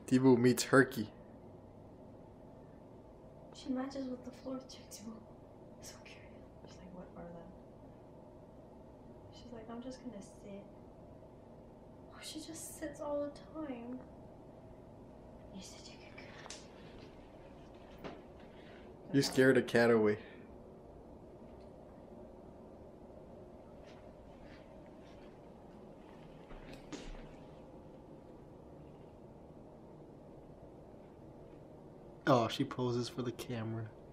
Tibou meets Herky. She matches with the floor too, Tibou. So curious. She's like, what are them? She's like, I'm just gonna sit. Oh, she just sits all the time. You're such a good girl. You scared a cat away. Oh, she poses for the camera.